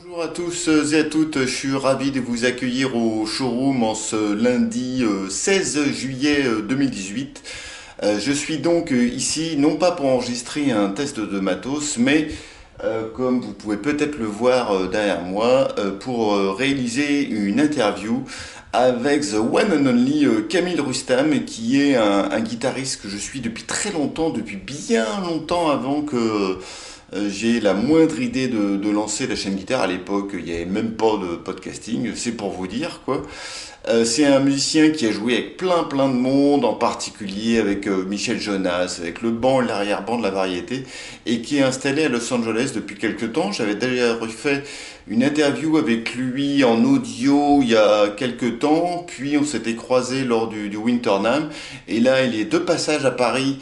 Bonjour à tous et à toutes, je suis ravi de vous accueillir au showroom en ce lundi 16 juillet 2018. Je suis donc ici non pas pour enregistrer un test de matos, mais comme vous pouvez peut-être le voir derrière moi, pour réaliser une interview avec the one and only Camille Rustam, qui est un guitariste que je suis depuis très longtemps, depuis bien longtemps avant que j'ai la moindre idée de lancer la chaîne guitare. À l'époque, il n'y avait même pas de podcasting, c'est pour vous dire quoi. C'est un musicien qui a joué avec plein de monde, en particulier avec Michel Jonas, avec le banc et l'arrière-ban de la variété, et qui est installé à Los Angeles depuis quelques temps. J'avais déjà refait une interview avec lui en audio il y a quelques temps, puis on s'était croisé lors du Winter NAMM, et là il est de passage à Paris.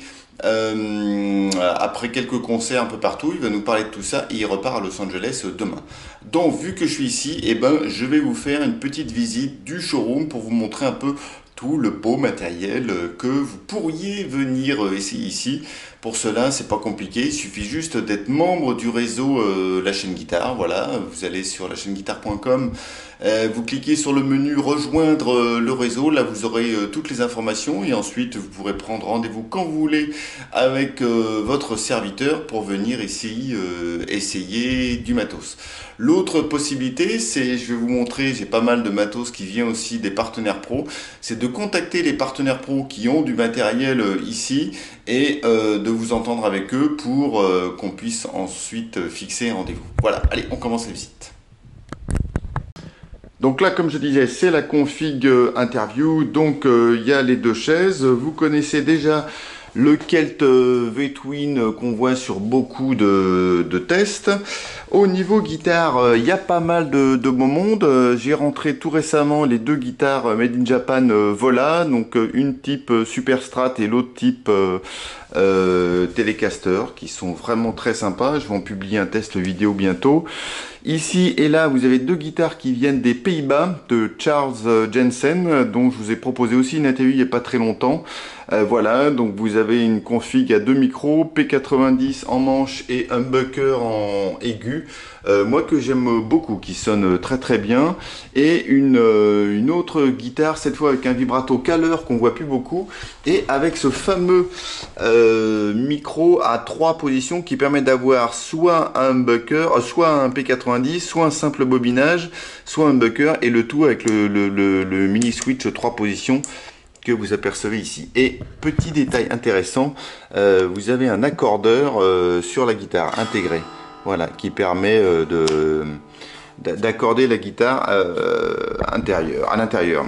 Après quelques concerts un peu partout, il va nous parler de tout ça et il repart à Los Angeles demain. Donc, vu que je suis ici, je vais vous faire une petite visite du showroom pour vous montrer un peu tout le beau matériel que vous pourriez venir essayer ici. Pour cela, c'est pas compliqué, il suffit juste d'être membre du réseau La Chaîne Guitare. Voilà, vous allez sur lachaîneguitare.com, vous cliquez sur le menu rejoindre le réseau, là vous aurez toutes les informations et ensuite vous pourrez prendre rendez-vous quand vous voulez avec votre serviteur pour venir ici essayer du matos. L'autre possibilité, c'est, je vais vous montrer, j'ai pas mal de matos qui vient aussi des partenaires pros, c'est de contacter les partenaires pros qui ont du matériel ici et de vous entendre avec eux pour qu'on puisse ensuite fixer un rendez-vous. Voilà, allez, on commence la visite. Donc là, comme je disais, c'est la config interview. Donc il y a les deux chaises. Vous connaissez déjà le Kelt V-Twin qu'on voit sur beaucoup de tests. Au niveau guitare, il y a pas mal de beau monde. J'ai rentré tout récemment les deux guitares Made in Japan Vola, donc une type Super Strat et l'autre type Telecaster, qui sont vraiment très sympas. Je vais en publier un test vidéo bientôt. Ici et là, vous avez deux guitares qui viennent des Pays-Bas, de Charles Jensen, dont je vous ai proposé aussi une interview il n'y a pas très longtemps. Voilà, donc vous avez une config à deux micros, P90 en manche et humbucker en aigu. Moi que j'aime beaucoup, qui sonne très bien. Et une autre guitare, cette fois avec un vibrato caleur qu'on voit plus beaucoup. Et avec ce fameux micro à trois positions qui permet d'avoir soit un humbucker, soit un P90, soit un simple bobinage, soit un humbucker, et le tout avec le mini switch trois positions que vous apercevez ici. Et petit détail intéressant, vous avez un accordeur sur la guitare intégré, voilà, qui permet d'accorder la guitare à l'intérieur.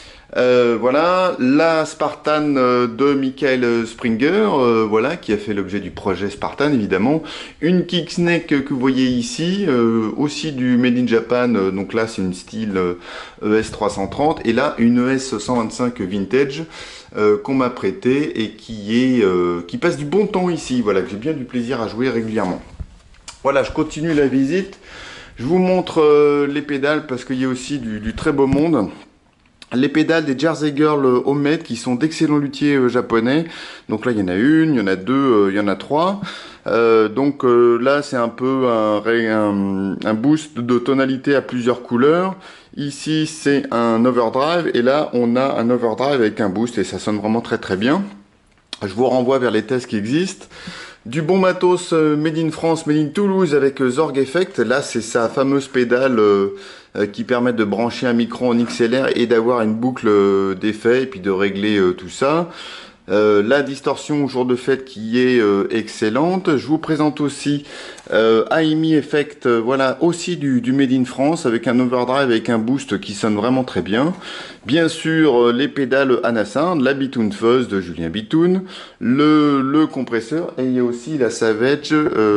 Voilà, la Spartan de Michael Springer, voilà, qui a fait l'objet du projet Spartan évidemment. Une kicksneck que vous voyez ici, aussi du Made in Japan, donc là c'est une style ES 330, et là une ES 125 vintage qu'on m'a prêté et qui passe du bon temps ici, voilà, que j'ai bien du plaisir à jouer régulièrement. Voilà, je continue la visite, je vous montre les pédales parce qu'il y a aussi du très beau monde. Les pédales des Jersey Girl Homemade qui sont d'excellents luthiers japonais. Donc là il y en a une, il y en a deux, il y en a trois. Donc là c'est un peu un boost de tonalité à plusieurs couleurs. Ici c'est un overdrive et là on a un overdrive avec un boost et ça sonne vraiment très bien. Je vous renvoie vers les tests qui existent. Du bon matos Made in France, Made in Toulouse avec Zorg Effect. Là, c'est sa fameuse pédale qui permet de brancher un micro en XLR et d'avoir une boucle d'effet et puis de régler tout ça. La distorsion au jour de fête qui est excellente. Je vous présente aussi AMI Effect, voilà, aussi du Made in France avec un overdrive avec un boost qui sonne vraiment très bien. Bien sûr, les pédales Anasound, la Bitoon Fuzz de Julien Bitoon, le compresseur, et il y a aussi la Savage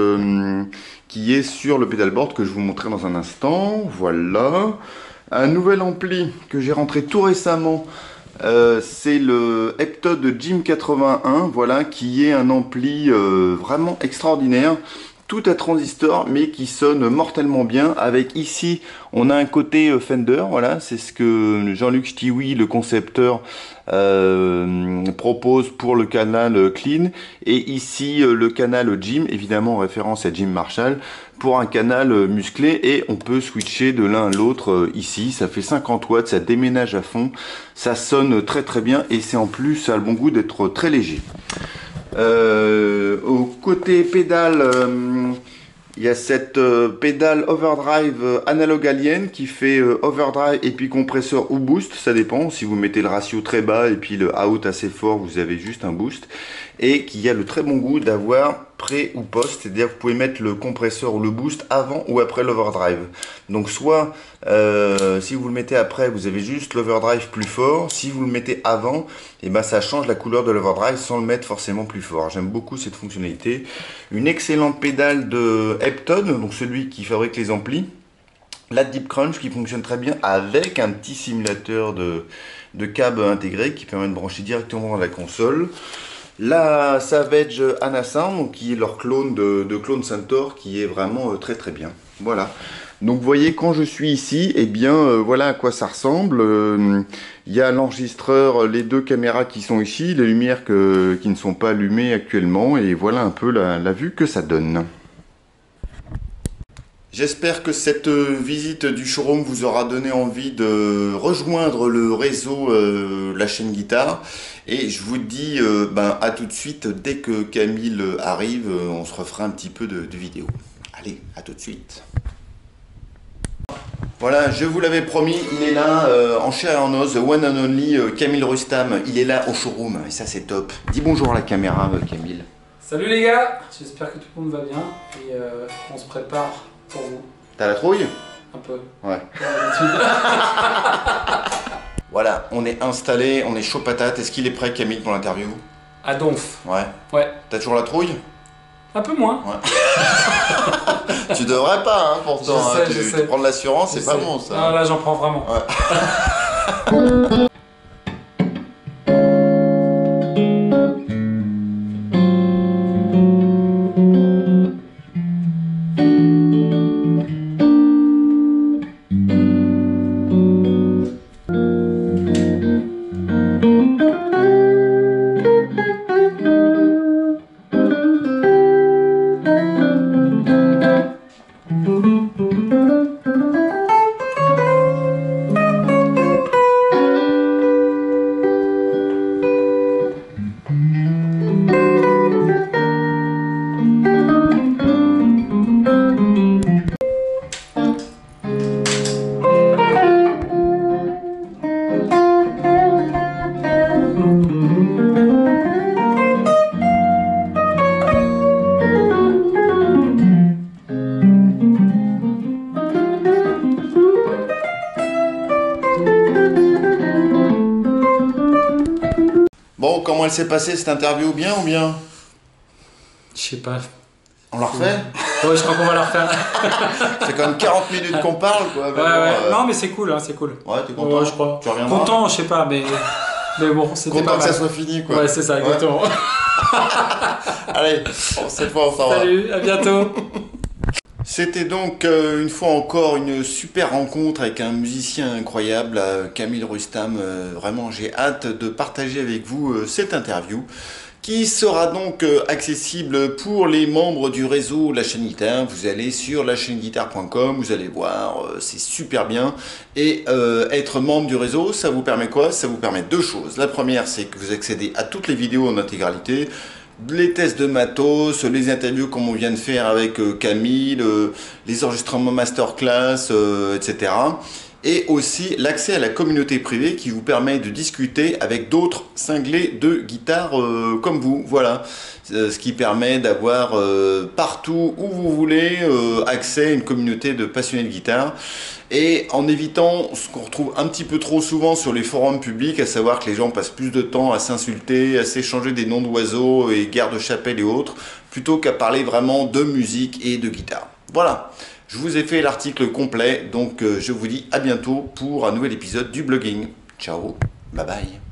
qui est sur le pedalboard que je vous montrerai dans un instant. Voilà. Un nouvel ampli que j'ai rentré tout récemment. C'est le Heptod Jim 81, voilà, qui est un ampli vraiment extraordinaire, tout à transistor, mais qui sonne mortellement bien. Avec ici, on a un côté Fender, voilà, c'est ce que Jean-Luc Stiwi, le concepteur, propose pour le canal clean. Et ici, le canal Jim, évidemment en référence à Jim Marshall, pour un canal musclé. Et on peut switcher de l'un à l'autre ici. Ça fait 50 watts, ça déménage à fond, ça sonne très très bien et c'est en plus, ça a le bon goût d'être très léger. Au côté pédale, il y a cette pédale overdrive analogue alien qui fait overdrive et puis compresseur ou boost, ça dépend. Si vous mettez le ratio très bas et puis le out assez fort, vous avez juste un boost. Et qui a le très bon goût d'avoir pré ou post, c'est-à-dire vous pouvez mettre le compresseur ou le boost avant ou après l'overdrive. Donc soit si vous le mettez après, vous avez juste l'overdrive plus fort. Si vous le mettez avant, et ben ça change la couleur de l'overdrive sans le mettre forcément plus fort. J'aime beaucoup cette fonctionnalité. Une excellente pédale de Epton, donc celui qui fabrique les amplis. La Deep Crunch qui fonctionne très bien avec un petit simulateur de câble intégré qui permet de brancher directement dans la console. La Savage Anasyn, donc qui est leur clone de Clone Centaur, qui est vraiment très très bien. Voilà. Donc vous voyez, quand je suis ici, eh bien voilà à quoi ça ressemble. Il y a l'enregistreur, les deux caméras qui sont ici, les lumières qui ne sont pas allumées actuellement, et voilà un peu la vue que ça donne. J'espère que cette visite du showroom vous aura donné envie de rejoindre le réseau La Chaîne Guitare. Et je vous dis à tout de suite, dès que Camille arrive, on se refera un petit peu de vidéo. Allez, à tout de suite. Voilà, je vous l'avais promis, il est là, en chair et en os, the one and only Camille Rustam. Il est là au showroom, et ça c'est top. Dis bonjour à la caméra, Camille. Salut les gars, j'espère que tout le monde va bien, et on se prépare pour vous. T'as la trouille? Un peu. Ouais. Voilà, on est installé, on est chaud patate. Est-ce qu'il est prêt, Camille, pour l'interview? À Donf. Ouais. Ouais. T'as toujours la trouille? Un peu moins. Ouais. Tu devrais pas, hein, pourtant. Je sais. Tu prends de l'assurance, c'est pas bon, ça. Non, là, j'en prends vraiment. Ouais. Bon, comment elle s'est passée cette interview, bien ou bien? Je sais pas. On la refait? Ouais, je crois qu'on va la refaire. C'est quand même 40 minutes qu'on parle, quoi. Ouais. Non, mais c'est cool, hein, c'est cool. Ouais, t'es content? Ouais, je crois. Tu reviendras? Content, je sais pas, mais bon, c'était pas content mal. que ça soit fini, quoi. Ouais, c'est ça, exactement. Allez, bon, cette fois, on s'en va. Salut, à bientôt. C'était donc une fois encore une super rencontre avec un musicien incroyable, Camille Rustam. Vraiment, j'ai hâte de partager avec vous cette interview qui sera donc accessible pour les membres du réseau La Chaîne Guitare. Vous allez sur lachaîneguitare.com, vous allez voir, c'est super bien. Et être membre du réseau, ça vous permet quoi? Ça vous permet deux choses. La première, c'est que vous accédez à toutes les vidéos en intégralité, les tests de matos, les interviews comme on vient de faire avec Camille, les enregistrements masterclass, etc. Et aussi l'accès à la communauté privée qui vous permet de discuter avec d'autres cinglés de guitare comme vous. Voilà, ce qui permet d'avoir partout où vous voulez accès à une communauté de passionnés de guitare. Et en évitant ce qu'on retrouve un petit peu trop souvent sur les forums publics, à savoir que les gens passent plus de temps à s'insulter, à s'échanger des noms d'oiseaux et guerres de chapelle et autres, plutôt qu'à parler vraiment de musique et de guitare. Voilà, je vous ai fait l'article complet, donc je vous dis à bientôt pour un nouvel épisode du blogging. Ciao, bye bye.